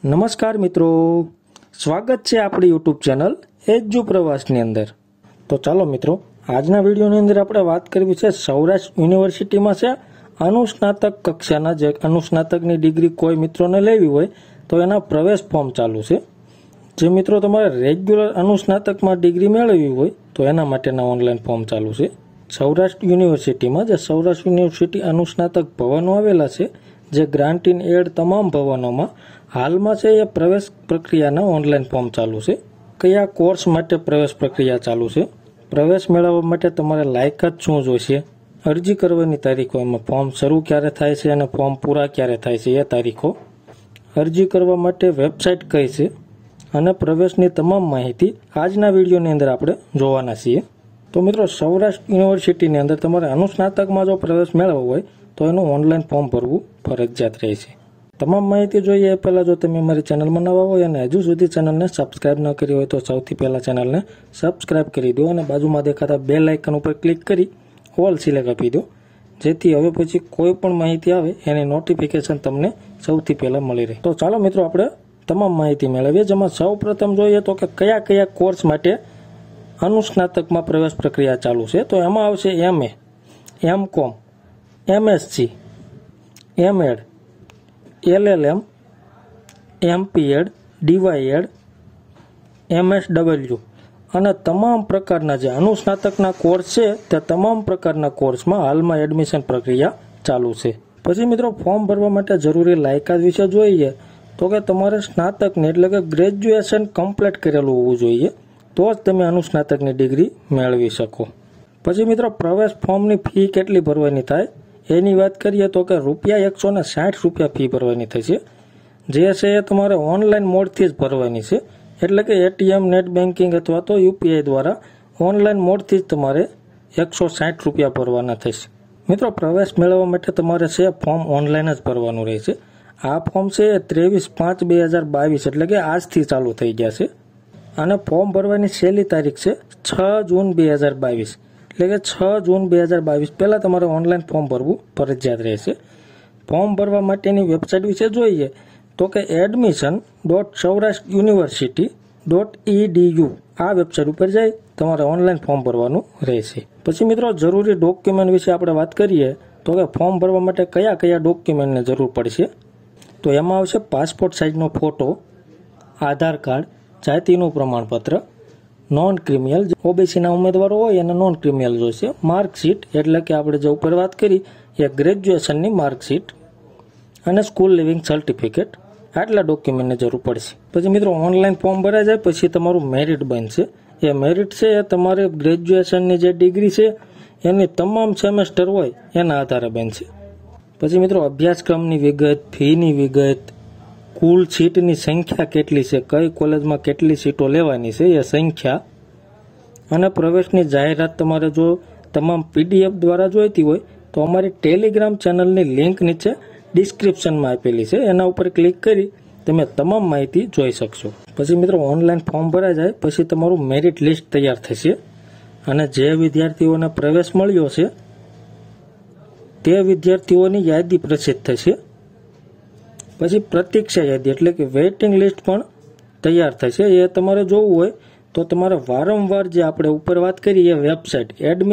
નમસ્કાર મિત્રો, સ્વાગત છે આપણી યુટ્યુબ ચેનલ એજ્યુ પ્રવાસની અંદર। તો ચાલો મિત્રો, આજના વિડીયોની અંદર આપણે વાત કરવી છે સૌરાષ્ટ્ર યુનિવર્સિટીમાં છે અનુસ્નાતક કક્ષાના જે અનુસ્નાતકની ડિગ્રી કોઈ મિત્રોને લેવી હોય તો એના પ્રવેશ ફોર્મ ચાલુ છે। જે મિત્રો તમારે રેગ્યુલર અનુસ્નાતકમાં ડિગ્રી મેળવવી હોય તો એના માટેના ઓનલાઈન ફોર્મ ચાલુ છે। સૌરાષ્ટ્ર યુનિવર્સિટીમાં જે સૌરાષ્ટ્ર યુનિવર્સિટી અનુસ્નાતક ભવનો આવેલા છે, જે ગ્રાન્ટ ઇન એડ તમામ ભવનોમાં હાલમાં છે એ પ્રવેશ પ્રક્રિયાના ઓનલાઈન ફોર્મ ચાલુ છે। કયા કોર્સ માટે પ્રવેશ પ્રક્રિયા ચાલુ છે, પ્રવેશ મેળવવા માટે તમારે લાયકાત શું જોઈશે, અરજી કરવાની તારીખો, એમાં ફોર્મ શરૂ ક્યારે થાય છે અને ફોર્મ પૂરા ક્યારે થાય છે એ તારીખો, અરજી કરવા માટે વેબસાઇટ કઈ છે અને પ્રવેશની તમામ માહિતી આજના વિડીયોની અંદર આપણે જોવાના છીએ। તો મિત્રો, સૌરાષ્ટ્ર યુનિવર્સિટીની અંદર તમારે અનુસ્નાતકમાં જો પ્રવેશ મેળવવો હોય તો એનું ઓનલાઈન ફોર્મ ભરવું ફરજિયાત રહે છે। તમામ માહિતી જોઈએ એ પહેલાં જો તમે અમારી ચેનલમાં નવા હોય અને હજુ સુધી ચેનલને સબસ્ક્રાઇબ ન કરી હોય તો સૌથી પહેલાં ચેનલને સબસ્ક્રાઇબ કરી દો અને બાજુમાં દેખાતા બેલ આઇકન ઉપર ક્લિક કરી ઓલ સિલેક્ટ આપી દો, જેથી હવે પછી કોઈ પણ માહિતી આવે એની નોટિફિકેશન તમને સૌથી પહેલાં મળી રહે। તો ચાલો મિત્રો, આપણે તમામ માહિતી મેળવીએ, જેમાં સૌ પ્રથમ જોઈએ તો કે કયા કયા કોર્સ માટે અનુસ્નાતકમાં પ્રવેશ પ્રક્રિયા ચાલુ છે। તો એમાં આવશે MA, MCOM, MSc, MEd, LLM, MPEd, DYEd, MSW અને તમામ પ્રકારના જે અનુસ્નાતકના કોર્સ છે તે તમામ પ્રકારના કોર્સમાં હાલમાં એડમિશન પ્રક્રિયા ચાલુ છે। પછી મિત્રો, ફોર્મ ભરવા માટે જરૂરી લાયકાત વિશે જોઈએ તો કે તમારે સ્નાતકની એટલે કે ગ્રેજ્યુએશન કમ્પ્લીટ કરેલું હોવું જોઈએ, તો જ તમે અનુસ્નાતકની ડિગ્રી મેળવી શકો। પછી મિત્રો, પ્રવેશ ફોર્મની ફી કેટલી ભરવાની થાય એની વાત કરીએ તો કે ₹160 ફી ભરવાની થશે, જે છે એ તમારે ઓનલાઈન મોડથી જ ભરવાની છે, એટલે કે ATM, નેટ બેન્કિંગ અથવા તો UPI દ્વારા ઓનલાઈન મોડથી જ તમારે ₹160 ભરવાના થશે। મિત્રો, પ્રવેશ મેળવવા માટે તમારે છે ફોર્મ ઓનલાઈન જ ભરવાનું રહેશે। આ ફોર્મ છે એ 23/5/2022 એટલે કે આજથી ચાલુ થઈ ગયા છે અને ફોર્મ ભરવાની છેલ્લી તારીખ છે 6 જૂન 2022, એટલે કે 6 જૂન 2022 પહેલાં તમારે ઓનલાઈન ફોર્મ ભરવું ફરજિયાત રહેશે। ફોર્મ ભરવા માટેની વેબસાઇટ વિશે જોઈએ તો કે admission.saurashtrauniversity.edu આ વેબસાઇટ ઉપર જઈ તમારે ઓનલાઈન ફોર્મ ભરવાનું રહેશે। પછી મિત્રો, જરૂરી ડોક્યુમેન્ટ વિશે આપણે વાત કરીએ તો કે ફોર્મ ભરવા માટે કયા કયા ડોક્યુમેન્ટની જરૂર પડશે, તો એમાં આવશે પાસપોર્ટ સાઇઝનો ફોટો, આધાર કાર્ડ, જાતિનું પ્રમાણપત્ર, નોન ક્રિમિનલ, ઓબીસીના ઉમેદવારો હોય અને નોન ક્રિમિનલ જોઈશે, માર્કશીટ એટલે કે આપણે જે ઉપર વાત કરી એ ગ્રેજ્યુએશનની માર્કશીટ અને સ્કૂલ લિવિંગ સર્ટિફિકેટ, આટલા ડોક્યુમેન્ટની જરૂર પડશે। પછી મિત્રો, ઓનલાઈન ફોર્મ ભરાઈ જાય પછી તમારું મેરિટ બનશે। એ મેરિટ છે એ તમારે ગ્રેજ્યુએશનની જે ડિગ્રી છે એની તમામ સેમેસ્ટર હોય એના આધારે બનશે। પછી મિત્રો, અભ્યાસક્રમની વિગત, ફીની વિગત, કુલ સીટની સંખ્યા કેટલી છે, કઈ કોલેજમાં કેટલી સીટો લેવાની છે એ સંખ્યા અને પ્રવેશની જાહેરાત તમારે જો તમામ PDF દ્વારા જોઈતી હોય તો અમારી ટેલિગ્રામ ચેનલની લિંક નીચે ડિસ્ક્રિપ્શનમાં આપેલી છે, એના ઉપર ક્લિક કરી તમે તમામ માહિતી જોઈ શકશો। પછી મિત્રો, ઓનલાઈન ફોર્મ ભરાઈ જાય પછી તમારું મેરિટ લિસ્ટ તૈયાર થશે અને જે વિદ્યાર્થીઓને પ્રવેશ મળ્યો છે તે વિદ્યાર્થીઓની યાદી પ્રસિદ્ધ થશે। પછી પ્રતીક્ષા યાદી એટલે કે વેઇટિંગ લિસ્ટ પણ તૈયાર થશે। એ તમારે જોવું હોય તો તમારે વારંવાર જે આપણે ઉપર વાત કરી એ વેબસાઇટ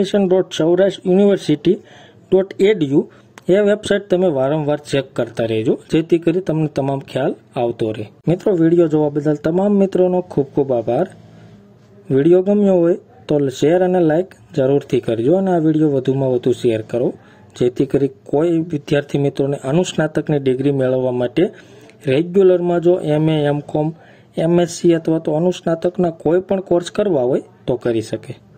admission.saurashtrauniversity.edu એ વેબસાઇટ તમે વારંવાર ચેક કરતા રહેજો, જેથી કરી તમને તમામ ખ્યાલ આવતો રહે। મિત્રો, વિડીયો જોવા બદલ તમામ મિત્રોનો ખૂબ ખૂબ આભાર। વિડીયો ગમ્યો હોય તો શેર અને લાઇક જરૂરથી કરજો અને આ વિડીયો વધુમાં વધુ શેર કરો, જેથી કરી કોઈ વિદ્યાર્થી મિત્રોને અનુસ્નાતકની ડિગ્રી મેળવવા માટે રેગ્યુલરમાં જો MA, MCOM, MSc અથવા તો અનુસ્નાતકના કોઈ પણ કોર્સ કરવા હોય તો કરી શકે।